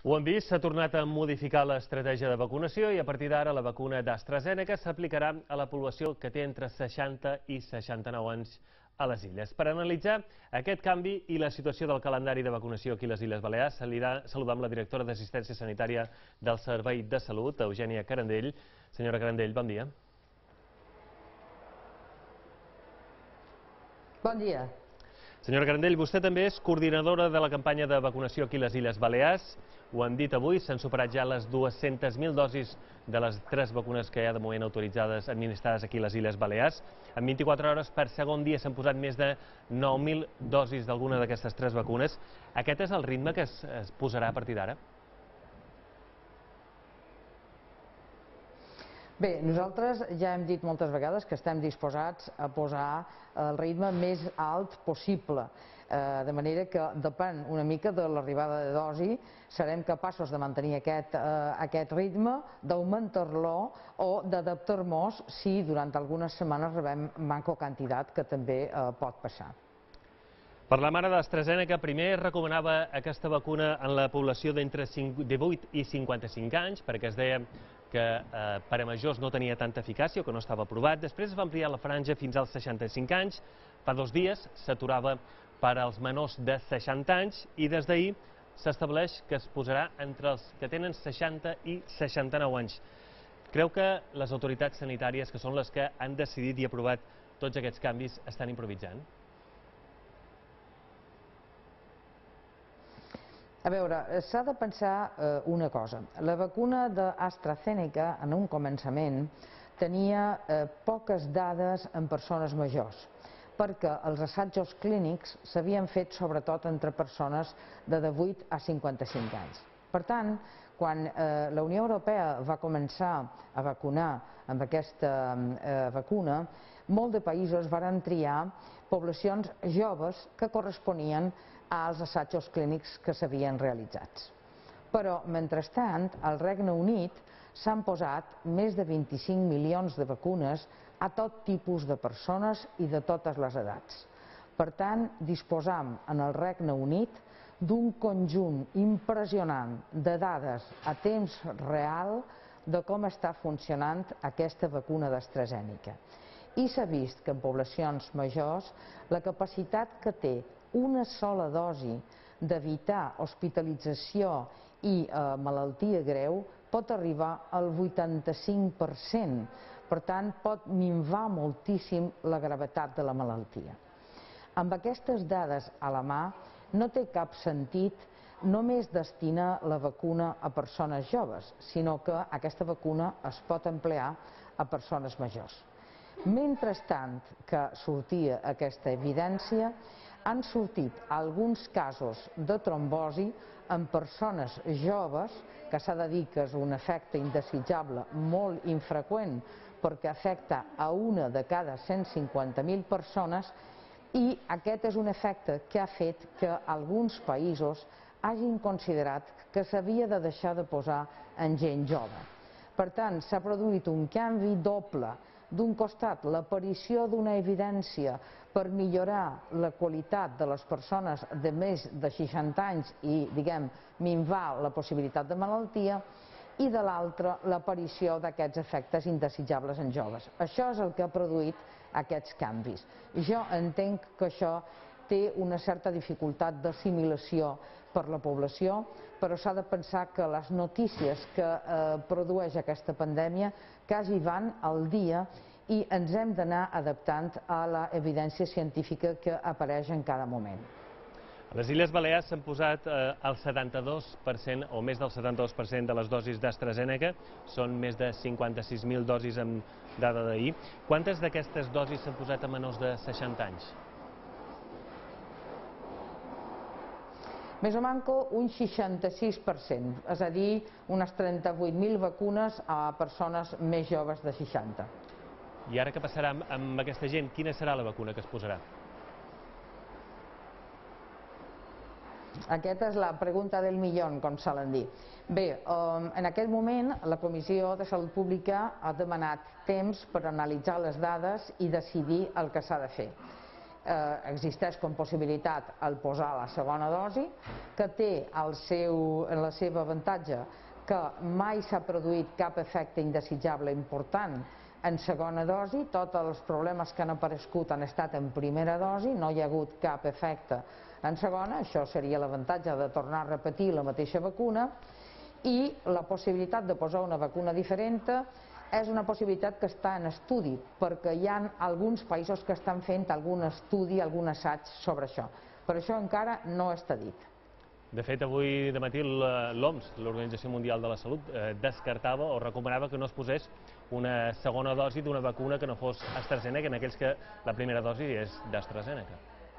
Ho hem vist, s'ha tornat a modificar l'estratègia de vacunació i a partir d'ara la vacuna d'AstraZeneca s'aplicarà a la població que té entre 60 i 69 anys a les Illes. Per analitzar aquest canvi i la situació del calendari de vacunació aquí a les Illes Balears, saludar amb la directora d'Assistència Sanitària del Servei de Salut, Eugènia Carandell. Senyora Carandell, bon dia. Bon dia. Senyora Carandell, vostè també és coordinadora de la campanya de vacunació aquí a les Illes Balears. Ho han dit avui, s'han superat ja les 200.000 dosis de les 3 vacunes que hi ha de moment autoritzades, administrades aquí a les Illes Balears. En 24 hores per segon dia s'han posat més de 9.000 dosis d'alguna d'aquestes 3 vacunes. Aquest és el ritme que es posarà a partir d'ara? Bé, nosaltres ja hem dit moltes vegades que estem disposats a posar el ritme més alt possible, de manera que depèn una mica de l'arribada de dosi, serem capaços de mantenir aquest ritme, d'augmentar-lo o d'adaptar-nos si durant algunes setmanes rebem manco quantitat, que també pot passar. Parlem ara d'AstraZeneca. Primer recomanava aquesta vacuna en la població d'entre 18 i 55 anys, perquè es deia que per a majors no tenia tanta eficàcia o que no estava aprovat. Després es va ampliar la franja fins als 65 anys. Fa 2 dies s'aturava per als menors de 60 anys i des d'ahir s'estableix que es posarà entre els que tenen 60 i 69 anys. Creu que les autoritats sanitàries, que són les que han decidit i aprovat tots aquests canvis, estan improvisant? A veure, s'ha de pensar una cosa. La vacuna d'AstraZeneca, en un començament, tenia poques dades en persones majors, perquè els assajos clínics s'havien fet sobretot entre persones de 18 a 55 anys. Per tant, quan la Unió Europea va començar a vacunar amb aquesta vacuna, molts de països varen triar poblacions joves que corresponien als assajos clínics que s'havien realitzats. Però, mentrestant, al Regne Unit s'han posat més de 25 milions de vacunes a tot tipus de persones i de totes les edats. Per tant, disposam en el Regne Unit d'un conjunt impressionant de dades a temps real de com està funcionant aquesta vacuna d'AstraZeneca. I s'ha vist que en poblacions majors la capacitat que té una sola dosi d'evitar hospitalització i malaltia greu pot arribar al 85%. Per tant, pot minvar moltíssim la gravetat de la malaltia. Amb aquestes dades a la mà, no té cap sentit només destinar la vacuna a persones joves, sinó que aquesta vacuna es pot emplear a persones majors. Mentrestant que sortia aquesta evidència, han sortit alguns casos de trombosi en persones joves, que s'ha de dir que és un efecte indesitjable molt infreqüent, perquè afecta a una de cada 150.000 persones, i aquest és un efecte que ha fet que alguns països hagin considerat que s'havia de deixar de posar en gent jove. Per tant, s'ha produït un canvi doble. D'un costat, l'aparició d'una evidència per millorar la qualitat de les persones de més de 60 anys i, diguem, minvar la possibilitat de malaltia, i de l'altra, l'aparició d'aquests efectes indesitjables en joves. Això és el que ha produït aquests canvis. Jo entenc que això té una certa dificultat d'assimilació per la població, però s'ha de pensar que les notícies que produeix aquesta pandèmia quasi van al dia i ens hem d'anar adaptant a l'evidència científica que apareix en cada moment. A les Illes Balears s'han posat el 72% o més del 72% de les dosis d'AstraZeneca, són més de 56.000 dosis amb dada d'ahir. Quantes d'aquestes dosis s'han posat a menors de 60 anys? Més o menys un 66%, és a dir, unes 38.000 vacunes a persones més joves de 60. I ara què passarà amb aquesta gent? Quina serà la vacuna que es posarà? Aquesta és la pregunta del millón, com solen dir. Bé, en aquest moment la Comissió de Salut Pública ha demanat temps per analitzar les dades i decidir el que s'ha de fer. existeix com possibilitat el posar la segona dosi, que té la seva avantatge que mai s'ha produït cap efecte indesitjable important en segona dosi, tots els problemes que han aparegut han estat en primera dosi, no hi ha hagut cap efecte en segona, això seria l'avantatge de tornar a repetir la mateixa vacuna, i la possibilitat de posar una vacuna diferent és una possibilitat que està en estudi, perquè hi ha alguns països que estan fent algun estudi, algun assaig sobre això, però això encara no està dit. De fet, avui de matí l'OMS, l'Organització Mundial de la Salut, descartava o recomanava que no es posés una segona dosi d'una vacuna que no fos AstraZeneca, en aquells que la primera dosi és d'AstraZeneca.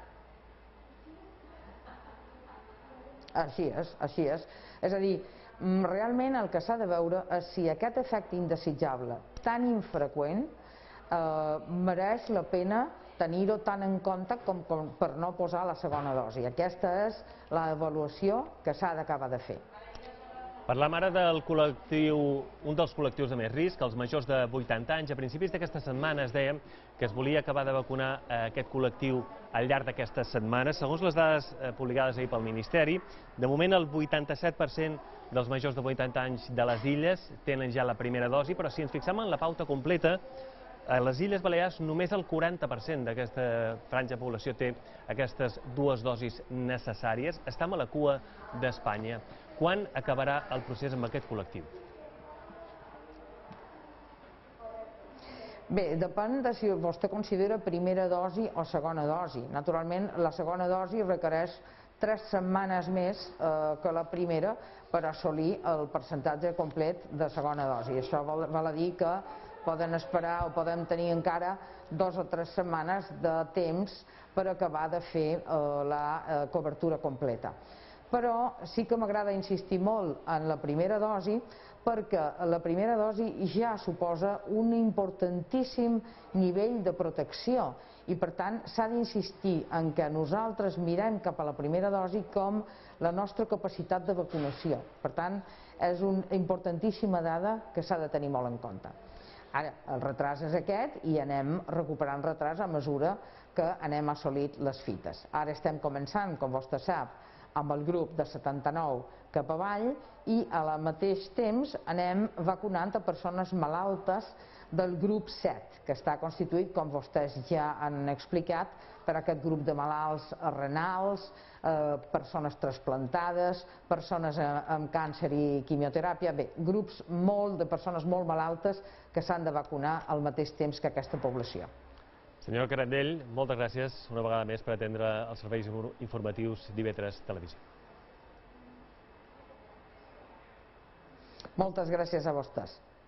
Així és, així és. És a dir, realment el que s'ha de veure és si aquest efecte indesitjable tan infreqüent mereix la pena tenir-ho tan en compte com per no posar la segona dosi. Aquesta és l'avaluació que s'ha d'acabar de fer. Parlem ara del col·lectiu, un dels col·lectius de més risc, els majors de 80 anys. A principis d'aquesta setmana es deia que es volia acabar de vacunar aquest col·lectiu al llarg d'aquestes setmanes. Segons les dades publicades ahir pel Ministeri, de moment el 87% dels majors de 80 anys de les Illes tenen ja la primera dosi, però si ens fixem en la pauta completa, a les Illes Balears només el 40% d'aquesta franja de població té aquestes dues dosis necessàries. Estem a la cua d'Espanya. Quan acabarà el procés amb aquest col·lectiu? Bé, depèn de si vostè considera primera dosi o segona dosi. Naturalment, la segona dosi requereix 3 setmanes més que la primera per assolir el percentatge complet de segona dosi. Això vol dir que poden esperar o podem tenir encara 2 o 3 setmanes de temps per acabar de fer la cobertura completa. Però sí que m'agrada insistir molt en la primera dosi, perquè la primera dosi ja suposa un importantíssim nivell de protecció i per tant s'ha d'insistir en que nosaltres mirem cap a la primera dosi com la nostra capacitat de vacunació. Per tant, és una importantíssima dada que s'ha de tenir molt en compte. Ara, el retras és aquest i anem recuperant retras a mesura que anem assolint les fites. Ara estem començant, com vostè sap, amb el grup de 79 cap avall i al mateix temps anem vacunant a persones malaltes del grup 7, que està constituït, com vostès ja han explicat, per aquest grup de malalts renals, persones trasplantades, persones amb càncer i quimioteràpia, bé, grups de persones molt malaltes que s'han de vacunar al mateix temps que aquesta població. Senyora Carandell, moltes gràcies una vegada més per atendre els serveis informatius d'IV3 Televisió. Moltes gràcies a vostès.